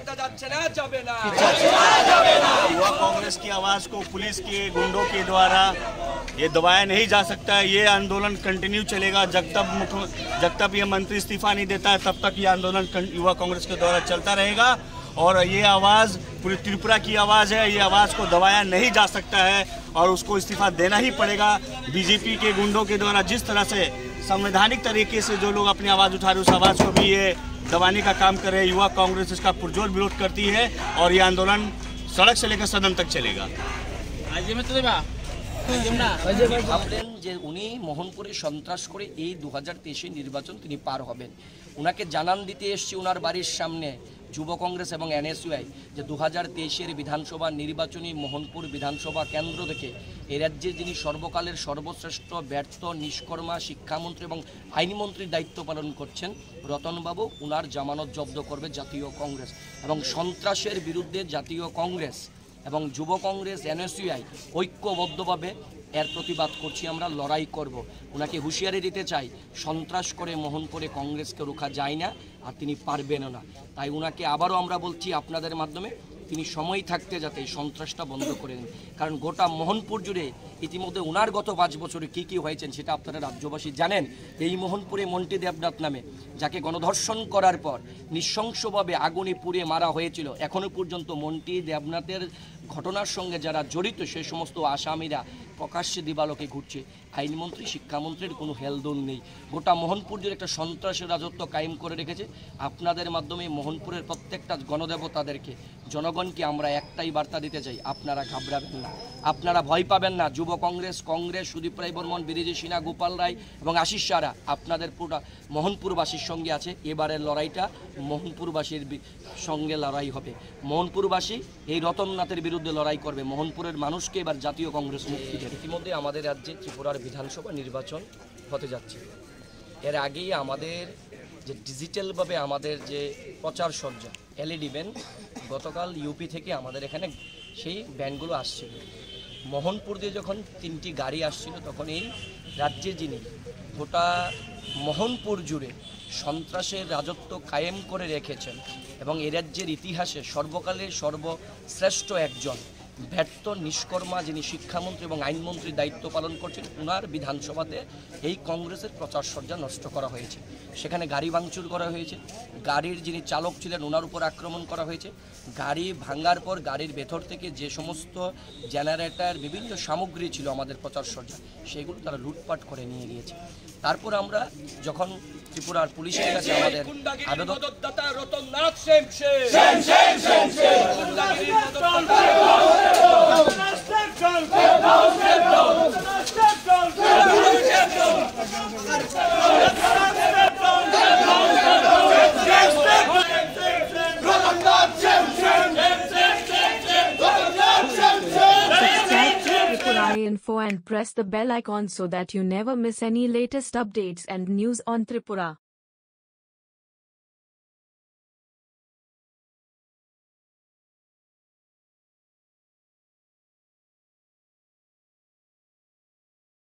কাটা যাচ্ছে না, যাবে না। युवा कांग्रेस की आवाज को पुलिस के गुंडों के द्वारा ये दबाया नहीं जा सकता है। ये आंदोलन कंटिन्यू चलेगा जब तक ये मंत्री इस्तीफा नहीं देता है, तब तक ये आंदोलन युवा कांग्रेस के द्वारा चलता रहेगा। और ये आवाज़ पूरी त्रिपुरा की आवाज़ है, ये आवाज़ को दबाया नहीं जा सकता है और उसको इस्तीफा देना ही पड़ेगा। बीजेपी के गुंडों के द्वारा जिस तरह से संवैधानिक तरीके से जो लोग अपनी आवाज़ उठा रहे, उस आवाज़ को भी ये दबाने का काम कर रहे हैं। युवा कांग्रेस इसका पुरजोर विरोध करती है और ये आंदोलन सड़क से लेकर सदन तक चलेगा। ভাবলেন যে উনি মোহনপুরে সন্ত্রাস করে এই 2023 নির্বাচন তিনি পার হবেন। উনাকে জানান দিতে এসেছি ওনার বাড়ির সামনে যুব কংগ্রেস এবং এনএসইউআই যে 2023 বিধানসভা নির্বাচনী মোহনপুর বিধানসভা কেন্দ্র থেকে এই রাজ্যে যিনি সর্বকালের সর্বশ্রেষ্ঠ ব্যর্থ নিষ্কর্মা শিক্ষামন্ত্রী এবং আইনমন্ত্রীর দায়িত্ব পালন করছেন রতনবাবু, উনার জামানত জব্দ করবে জাতীয় কংগ্রেস এবং সন্ত্রাসের বিরুদ্ধে জাতীয় কংগ্রেস এবং যুব কংগ্রেস এনএসইউআই ঐক্যবদ্ধভাবে এর প্রতিবাদ করছি, আমরা লড়াই করব। ওনাকে হুঁশিয়ারি দিতে চাই, সন্ত্রাস করে মোহনপুরে কংগ্রেসকে রোখা যায় না আর তিনি পারবেনও না। তাই ওনাকে আবারও আমরা বলছি আপনাদের মাধ্যমে তিনি সময় থাকতে যাতে এই সন্ত্রাসটা বন্ধ করে দেন, কারণ গোটা মোহনপুর জুড়ে ইতিমধ্যে ওনার গত 5 বছরে কী হয়েছেন সেটা আপনারা রাজ্যবাসী জানেন। এই মোহনপুরে মন্টি দেবনাথ নামে যাকে গণধর্ষণ করার পর নৃশংসভাবে আগুনে পুড়িয়ে মারা হয়েছিল, এখনও পর্যন্ত মন্টি দেবনাথের ঘটনার সঙ্গে যারা জড়িত সেই সমস্ত আসামিরা প্রকাশ্যে দিবালোকে ঘুরছে। আইনমন্ত্রী শিক্ষামন্ত্রীর কোনো হেলদোল নেই। গোটা মোহনপুর জুড়ে একটা সন্ত্রাসের রাজত্ব কায়েম করে রেখেছে। আপনাদের মাধ্যমে মোহনপুরের প্রত্যেকটা গণদেবতাদেরকে জনগণকে আমরা একটাই বার্তা দিতে চাই, আপনারা ঘাবড়াবেন না, আপনারা ভয় পাবেন না। যুব কংগ্রেস সুদীপ রায় বর্মন, বিরিজি সিনহা, গোপাল রায় এবং আশিস সারা আপনাদের পুরো মোহনপুরবাসীর সঙ্গে আছে। এবারের লড়াইটা মোহনপুরবাসীর সঙ্গে লড়াই হবে। মোহনপুরবাসী এই রতননাথের বিরুদ্ধে লড়াই করবে। মোহনপুরের মানুষকে এবার জাতীয় কংগ্রেস মুক্তি দেবে। ইতিমধ্যে আমাদের রাজ্যে ত্রিপুরার বিধানসভা নির্বাচন হতে যাচ্ছে। এর আগেই আমাদের যে ডিজিটালভাবে আমাদের যে প্রচার সজ্জা এলইডি ব্যান, গতকাল ইউপি থেকে আমাদের এখানে সেই ব্যানগুলো আসছিল। মোহনপুর দিয়ে যখন 3টি গাড়ি আসছিল, তখন এই রাজ্যে যিনি গোটা মোহনপুর জুড়ে সন্ত্রাসের রাজত্ব কায়েম করে রেখেছেন এবং এ রাজ্যের ইতিহাসে সর্বকালের সর্বশ্রেষ্ঠ একজন ব্যর্থ নিষ্কর্মা যিনি শিক্ষামন্ত্রী এবং আইনমন্ত্রীর দায়িত্ব পালন করছেন, ওনার বিধানসভাতে এই কংগ্রেসের প্রচার সজ্জা নষ্ট করা হয়েছে। সেখানে গাড়ি ভাঙচুর করা হয়েছে, গাড়ির যিনি চালক ছিলেন ওনার উপর আক্রমণ করা হয়েছে। গাড়ি ভাঙার পর গাড়ির ভেতর থেকে যে সমস্ত জেনারেটর বিভিন্ন সামগ্রী ছিল আমাদের প্রচার সজ্জা, সেগুলো তারা লুটপাট করে নিয়ে গিয়েছে। তারপর আমরা যখন ত্রিপুরার পুলিশের কাছে আমাদের আবেদন Info and press the bell icon so that you never miss any latest updates and news on Tripura.